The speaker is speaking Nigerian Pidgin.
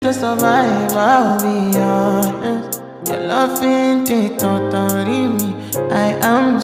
to survive, I'll be honest. Your love ain't it, totally me. I am